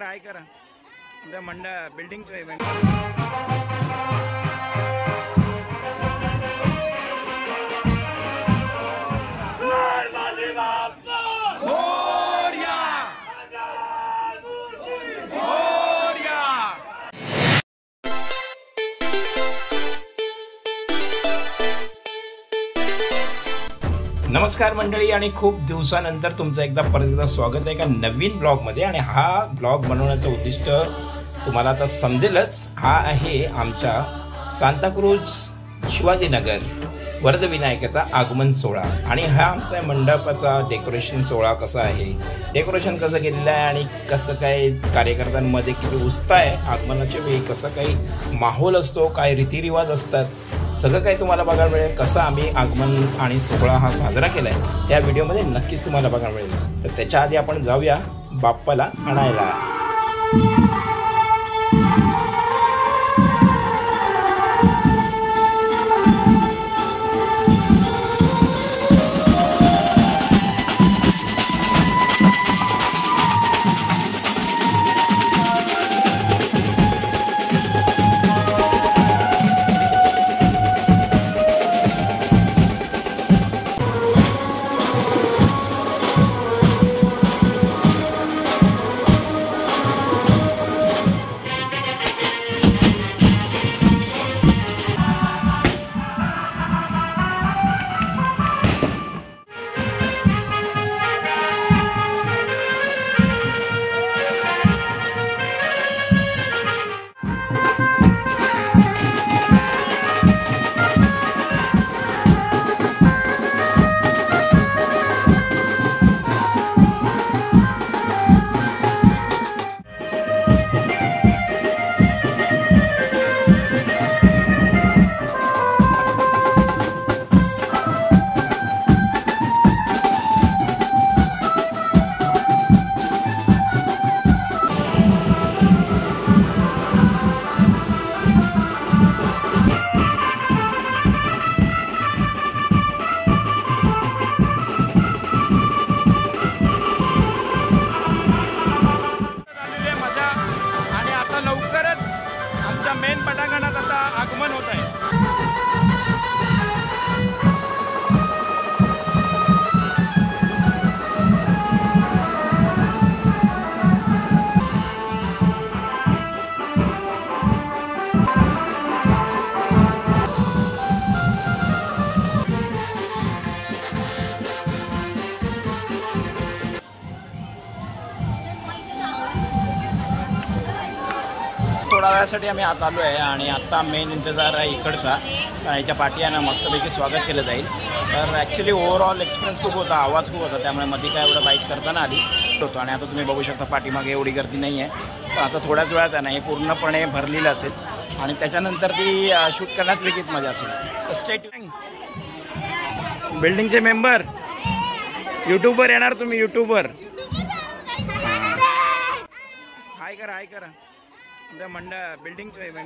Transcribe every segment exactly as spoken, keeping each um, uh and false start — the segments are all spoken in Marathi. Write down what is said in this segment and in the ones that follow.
करा हाय करा त्या मंडळ बिल्डिंगचं इव्हेंट नमस्कार मंडळी आणि खूप दिवसानंतर तुमचं एकदा परत एकदा स्वागत आहे एका नवीन ब्लॉगमध्ये। आणि हा ब्लॉग बनवण्याचं उद्दिष्ट तुम्हाला आता समजेलच। हा आहे आमच्या सांताक्रूज शिवाजीनगर वरदविनायकाचा आगमन सोहळा आणि हा आमचा मंडपाचा डेकोरेशन सोहळा कसा आहे, डेकोरेशन कसं केलेलं आहे आणि कसं काय कार्यकर्त्यांमध्ये किती उत्साह आहे, आगमनाच्या वेळी कसं काही माहोल असतो, काय रीतिरिवाज असतात, सगळं काही तुम्हाला बघायला मिळेल। कसं आम्ही आगमन आणि सोहळा हा साजरा केलाय त्या व्हिडिओमध्ये नक्कीच तुम्हाला बघायला मिळेल। तर त्याच्या आधी आपण जाऊया बाप्पाला आणायला। मेन पटांगणात आता आगमन होत आहे। थोड्या वेळासाठी आम्ही आत आलो आहे आणि आता मेन इंतजार आहे इकडचा, याच्या पाठी आहे ना मस्तपैकी स्वागत केलं जाईल। तर ॲक्च्युली ओव्हरऑल एक्सपिरियन्स खूप होता, आवाज खूप होता, त्यामुळे मध्ये काय एवढं बाईक करताना आली होतो। आणि आता तुम्ही बघू शकता पाठीमागे एवढी गर्दी नाही आहे, पण आता थोड्याच वेळात आहे ना हे पूर्णपणे भरलेलं असेल आणि त्याच्यानंतर ती शूट करण्यात वेगळीच मजा असेल। स्टेट बिल्डिंगचे मेंबर यूट्यूबवर येणार, तुम्ही यूट्यूबवर हाय करा हाय करा त्या मंडळ बिल्डिंगचं इव्हेंट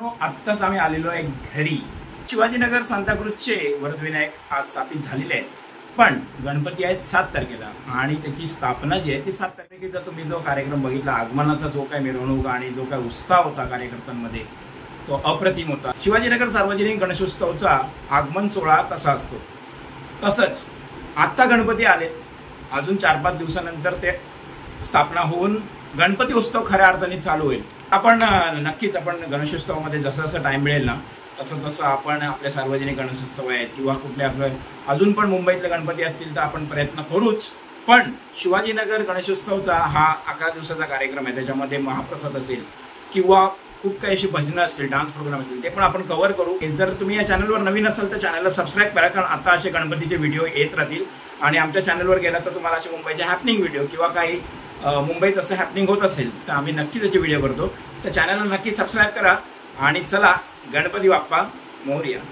मित्रांनो, आत्ताच आम्ही आलेलो आहे घरी. शिवाजीनगर सांताक्रूजचे वरदविनायक आज स्थापित झालेले आहेत, पण गणपती आहेत सात तारखेला आणि त्याची स्थापना जी आहे ती सात तारखेचा तुम्ही जो कार्यक्रम बघितला, आगमनाचा जो काय मिरवणूक आणि जो काय उत्साह होता कार्यकर्त्यांमध्ये तो अप्रतिम होता. शिवाजीनगर सार्वजनिक गणेशोत्सवचा आगमन सोहळा कसा असतो तसंच आत्ता गणपती आले, अजून चार पाच दिवसानंतर ते स्थापना होऊन गणपती उत्सव खऱ्या अर्थाने चालू होईल. आपण नक्कीच आपण गणेशोत्सवामध्ये जसं जसं टाईम मिळेल ना तसं तसं आपण आपल्या सार्वजनिक गणेशोत्सव आहेत किंवा कुठले आपलं अजून पण मुंबईतले गणपती असतील तर आपण प्रयत्न करूच. पण शिवाजीनगर गणेशोत्सवचा हा अकरा दिवसाचा कार्यक्रम आहे, त्याच्यामध्ये महाप्रसाद असेल किंवा खूप काही अशी भजनं असतील, डान्स प्रोग्राम असतील, ते पण आपण कव्हर करू. जर तुम्ही या चॅनलवर नवीन असाल तर चॅनलला सबस्क्राईब करा, कारण आता असे गणपतीचे व्हिडिओ येत राहतील. आणि आमच्या चॅनलवर गेला तर तुम्हाला असे मुंबईचे हॅपनिंग व्हिडिओ किंवा काही मुंबईत असं हॅपनिंग होत असेल तर आम्ही नक्की त्याचे व्हिडिओ करतो. तर चॅनलला नक्की सबस्क्राईब करा आणि चला गणपती बाप्पा मोरया.